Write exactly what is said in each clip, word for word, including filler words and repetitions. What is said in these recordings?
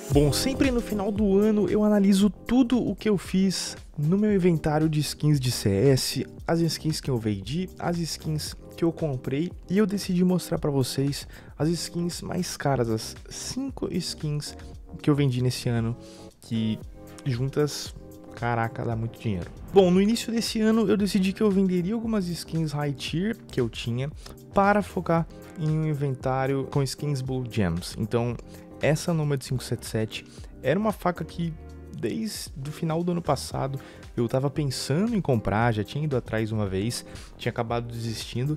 Bom, sempre no final do ano eu analiso tudo o que eu fiz no meu inventário de skins de C S, as skins que eu vendi, as skins que eu comprei, e eu decidi mostrar pra vocês as skins mais caras, as cinco skins que eu vendi nesse ano, que juntas, caraca, dá muito dinheiro. Bom, no início desse ano eu decidi que eu venderia algumas skins high tier que eu tinha para focar em um inventário com skins Blue Gems. Então, essa Nomad cinco sete sete era uma faca que desde o final do ano passado eu tava pensando em comprar, já tinha ido atrás uma vez, tinha acabado desistindo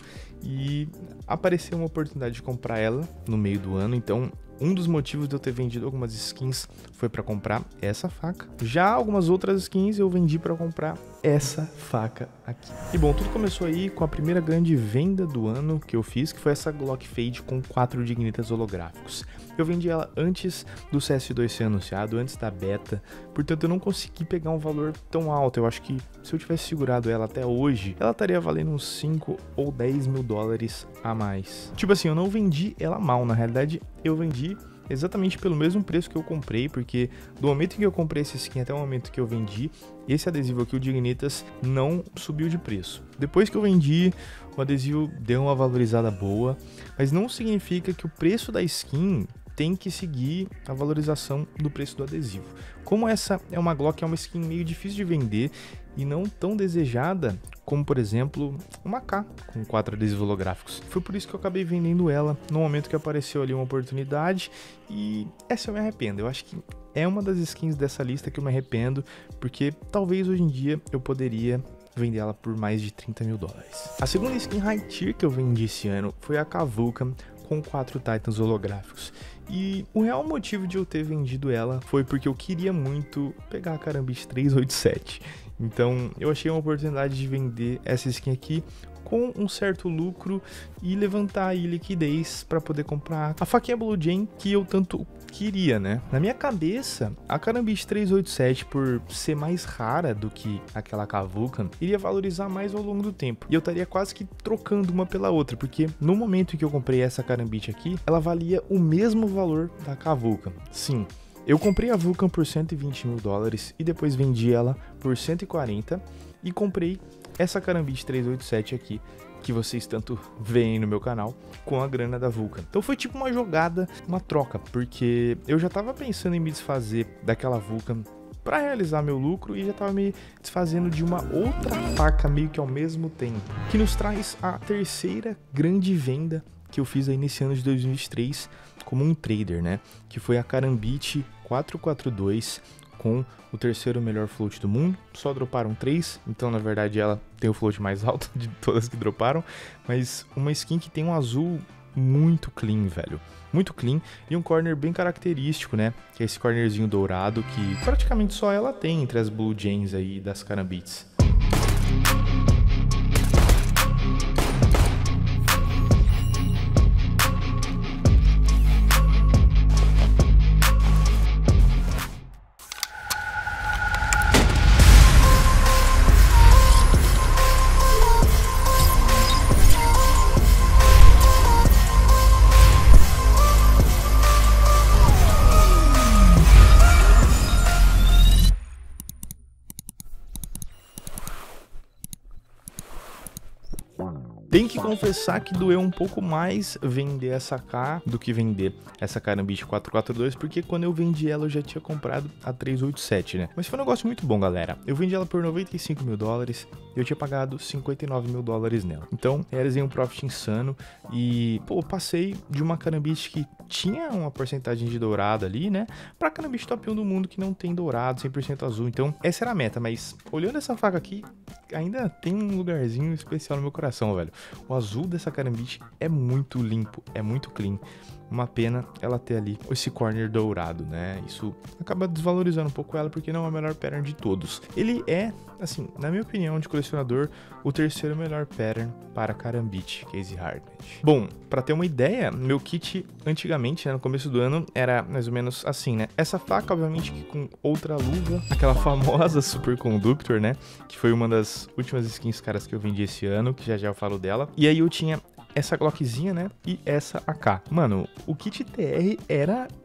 e apareceu uma oportunidade de comprar ela no meio do ano. Então um dos motivos de eu ter vendido algumas skins foi para comprar essa faca. Já algumas outras skins eu vendi para comprar essa faca aqui. E bom, tudo começou aí com a primeira grande venda do ano que eu fiz, que foi essa Glock Fade com quatro Dignitas holográficos. Eu vendi ela antes do C S dois ser anunciado, antes da beta, portanto eu não consegui pegar um valor tão alto. Eu acho que se eu tivesse segurado ela até hoje, ela estaria valendo uns cinco ou dez mil dólares a mais. Tipo assim, eu não vendi ela mal, na realidade eu vendi exatamente pelo mesmo preço que eu comprei, porque do momento em que eu comprei esse skin até o momento que eu vendi, esse adesivo aqui, o Dignitas, não subiu de preço. Depois que eu vendi, o adesivo deu uma valorizada boa, mas não significa que o preço da skin tem que seguir a valorização do preço do adesivo. Como essa é uma Glock, é uma skin meio difícil de vender e não tão desejada como, por exemplo, uma A K com quatro adesivos holográficos. Foi por isso que eu acabei vendendo ela no momento que apareceu ali uma oportunidade, e essa eu me arrependo. Eu acho que é uma das skins dessa lista que eu me arrependo, porque talvez hoje em dia eu poderia vender ela por mais de trinta mil dólares. A segunda skin high tier que eu vendi esse ano foi a K Vulcan com quatro Titans holográficos. E o real motivo de eu ter vendido ela foi porque eu queria muito pegar a Karambit três oito sete. Então eu achei uma oportunidade de vender essa skin aqui com um certo lucro e levantar aí liquidez para poder comprar a faquinha Blue Gem que eu tanto queria, né? Na minha cabeça, a Karambit três oito sete, por ser mais rara do que aquela K Vulcan, iria valorizar mais ao longo do tempo. E eu estaria quase que trocando uma pela outra, porque no momento em que eu comprei essa Karambit aqui, ela valia o mesmo valor da K Vulcan. Sim, eu comprei a Vulcan por cento e vinte mil dólares e depois vendi ela por cento e quarenta e comprei essa Karambit três oito sete aqui, que vocês tanto veem no meu canal, com a grana da Vulcan. Então foi tipo uma jogada, uma troca, porque eu já tava pensando em me desfazer daquela Vulcan para realizar meu lucro e já tava me desfazendo de uma outra faca meio que ao mesmo tempo, que nos traz a terceira grande venda que eu fiz aí nesse ano de dois mil e vinte e três como um trader, né? Que foi a Karambit quatrocentos e quarenta e dois com o terceiro melhor float do mundo. Só droparam três, então na verdade ela tem o float mais alto de todas que droparam, mas uma skin que tem um azul muito clean, velho. Muito clean e um corner bem característico, né? Que é esse cornerzinho dourado que praticamente só ela tem entre as Blue Gems aí das Karambits. Tem que confessar que doeu um pouco mais vender essa K do que vender essa Karambit quatrocentos e quarenta e dois, porque quando eu vendi ela eu já tinha comprado a trezentos e oitenta e sete, né? Mas foi um negócio muito bom, galera. Eu vendi ela por noventa e cinco mil dólares e eu tinha pagado cinquenta e nove mil dólares nela. Então, realizei um profit insano e, pô, passei de uma Karambit que tinha uma porcentagem de dourado ali, né? Pra Karambit top um do mundo que não tem dourado, cem por cento azul. Então, essa era a meta, mas olhando essa faca aqui, ainda tem um lugarzinho especial no meu coração, velho. O azul dessa Karambit é muito limpo, é muito clean. Uma pena ela ter ali esse corner dourado, né? Isso acaba desvalorizando um pouco ela, porque não é o melhor pattern de todos. Ele é, assim, na minha opinião de colecionador, o terceiro melhor pattern para Karambit Case Hardened. Bom, para ter uma ideia, meu kit antigamente, né, no começo do ano, era mais ou menos assim, né? Essa faca, obviamente, que com outra luva, aquela famosa Super Conductor, né? Que foi uma das últimas skins caras que eu vendi esse ano, que já já eu falo dela. E aí eu tinha essa Glockzinha, né? E essa A K. Mano, o kit T R era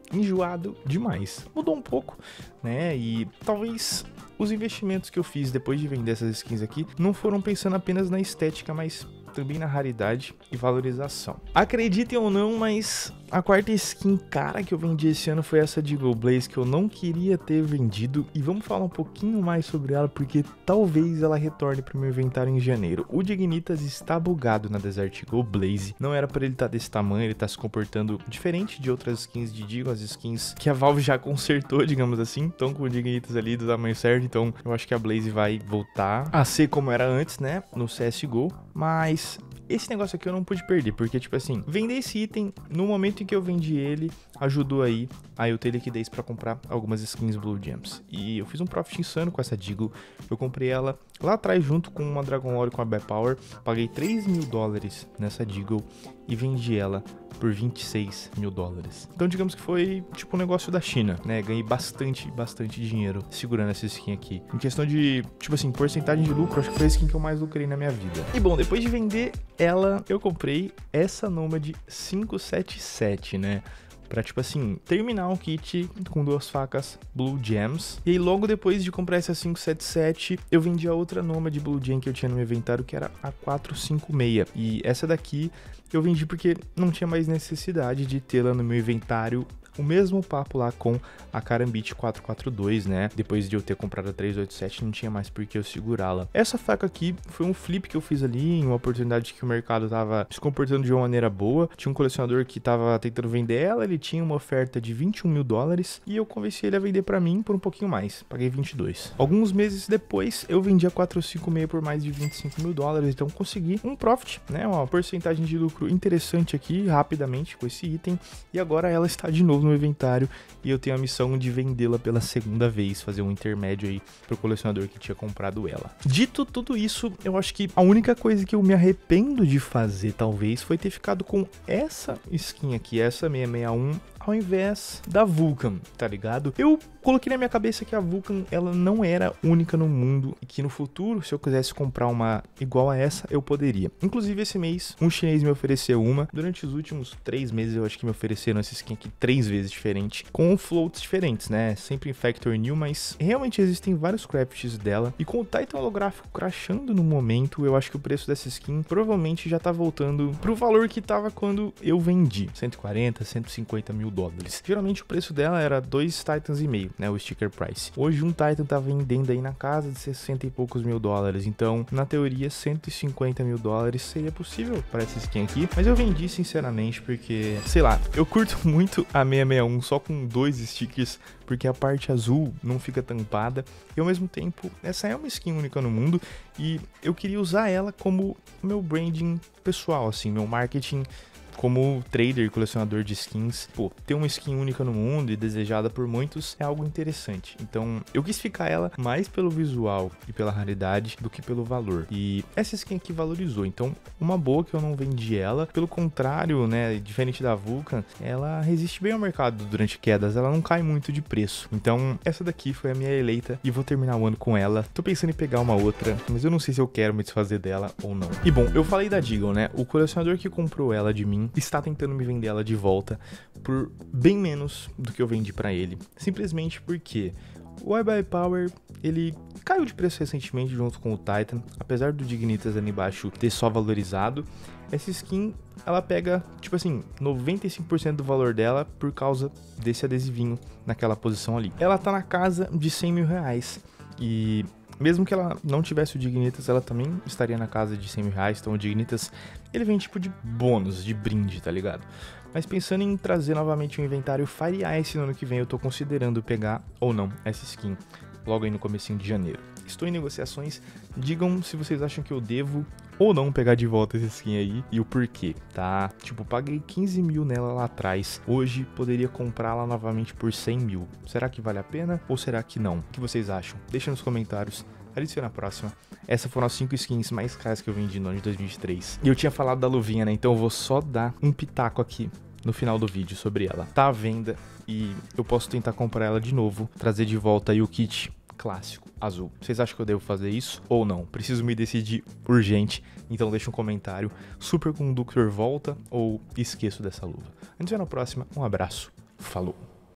enjoado demais. Mudou um pouco, né? E talvez os investimentos que eu fiz depois de vender essas skins aqui não foram pensando apenas na estética, mas também na raridade e valorização. Acreditem ou não, mas a quarta skin cara que eu vendi esse ano foi essa Deagle Blaze, que eu não queria ter vendido, e vamos falar um pouquinho mais sobre ela, porque talvez ela retorne para o meu inventário em janeiro. O Dignitas está bugado na Desert Eagle Blaze, não era para ele estar desse tamanho, ele está se comportando diferente de outras skins de Deagle, as skins que a Valve já consertou, digamos assim, então com o Dignitas ali do tamanho certo, então eu acho que a Blaze vai voltar a ser como era antes, né, no C S G O, mas esse negócio aqui eu não pude perder, porque, tipo assim, vender esse item, no momento em que eu vendi ele, ajudou aí a eu ter liquidez pra comprar algumas skins Blue Gems. E eu fiz um profit insano com essa Deagle, eu comprei ela lá atrás junto com uma Dragon Lore com a Bad Power, paguei três mil dólares nessa Deagle e vendi ela por vinte e seis mil dólares. Então digamos que foi tipo um negócio da China, né? Ganhei bastante, bastante dinheiro segurando essa skin aqui. Em questão de, tipo assim, porcentagem de lucro, acho que foi a skin que eu mais lucrei na minha vida. E bom, depois de vender ela, eu comprei essa Nomad cinco sete sete, né? Pra, tipo assim, terminar o kit com duas facas Blue Gems. E aí, logo depois de comprar essa cinco sete sete, eu vendi a outra Nomad Blue Gem que eu tinha no meu inventário, que era a quatro cinco seis. E essa daqui eu vendi porque não tinha mais necessidade de tê-la no meu inventário. O mesmo papo lá com a Karambit quatro quatro dois, né? Depois de eu ter comprado a três oito sete, não tinha mais por que eu segurá-la. Essa faca aqui foi um flip que eu fiz ali, em uma oportunidade que o mercado tava se comportando de uma maneira boa. Tinha um colecionador que tava tentando vender ela, ele tinha uma oferta de vinte e um mil dólares e eu convenci ele a vender pra mim por um pouquinho mais. Paguei vinte e dois. Alguns meses depois, eu vendi a quatro cinco seis por mais de vinte e cinco mil dólares, então consegui um profit, né? Uma porcentagem de lucro interessante aqui, rapidamente, com esse item. E agora ela está de novo no inventário e eu tenho a missão de vendê-la pela segunda vez, fazer um intermédio aí pro colecionador que tinha comprado ela. Dito tudo isso, eu acho que a única coisa que eu me arrependo de fazer, talvez, foi ter ficado com essa skin aqui, essa seiscentos e sessenta e um, ao invés da Vulcan, tá ligado? Eu coloquei na minha cabeça que a Vulcan, ela não era única no mundo e que no futuro, se eu quisesse comprar uma igual a essa, eu poderia. Inclusive, esse mês, um chinês me ofereceu uma. Durante os últimos três meses, eu acho que me ofereceram essa skin aqui três vezes diferente, com floats diferentes, né? Sempre em Factory New, mas realmente existem vários crafts dela. E com o Titan holográfico crashando no momento, eu acho que o preço dessa skin provavelmente já tá voltando pro valor que tava quando eu vendi. cento e quarenta, cento e cinquenta mil dólares. Geralmente o preço dela era dois Titans e meio, né, o sticker price. Hoje um Titan tá vendendo aí na casa de sessenta e poucos mil dólares, então na teoria cento e cinquenta mil dólares seria possível para essa skin aqui, mas eu vendi sinceramente porque, sei lá, eu curto muito a seiscentos e sessenta e um só com dois stickers, porque a parte azul não fica tampada e ao mesmo tempo essa é uma skin única no mundo e eu queria usar ela como meu branding pessoal, assim, meu marketing como trader e colecionador de skins. Pô, ter uma skin única no mundo e desejada por muitos é algo interessante. Então, eu quis ficar ela mais pelo visual e pela raridade do que pelo valor. E essa skin aqui valorizou. Então, uma boa que eu não vendi ela. Pelo contrário, né, diferente da Vulcan, ela resiste bem ao mercado durante quedas. Ela não cai muito de preço. Então, essa daqui foi a minha eleita e vou terminar o ano com ela. Tô pensando em pegar uma outra, mas eu não sei se eu quero me desfazer dela ou não. E bom, eu falei da Deagle, né? O colecionador que comprou ela de mim está tentando me vender ela de volta por bem menos do que eu vendi pra ele, simplesmente porque o iBuy Power, ele caiu de preço recentemente junto com o Titan, apesar do Dignitas ali embaixo ter só valorizado. Essa skin, ela pega, tipo assim, noventa e cinco por cento do valor dela por causa desse adesivinho naquela posição ali. Ela tá na casa de cem mil reais e mesmo que ela não tivesse o Dignitas, ela também estaria na casa de cem mil reais. Então o Dignitas, ele vem tipo de bônus, de brinde, tá ligado? Mas pensando em trazer novamente um inventário Fire Ice no ano que vem, eu tô considerando pegar ou não essa skin logo aí no comecinho de janeiro. Estou em negociações, digam se vocês acham que eu devo ou não pegar de volta essa skin aí e o porquê, tá? Tipo, paguei quinze mil nela lá atrás, hoje poderia comprá-la novamente por cem mil. Será que vale a pena ou será que não? O que vocês acham? Deixa nos comentários. Adiciona a próxima. Essas foram as cinco skins mais caras que eu vendi no ano de dois mil e vinte e três. E eu tinha falado da luvinha, né? Então eu vou só dar um pitaco aqui no final do vídeo sobre ela. Tá à venda e eu posso tentar comprar ela de novo, trazer de volta aí o kit clássico azul. Vocês acham que eu devo fazer isso ou não? Preciso me decidir urgente, então deixa um comentário. Super Conductor volta ou esqueço dessa luva? A gente se vê na próxima. Um abraço. Falou.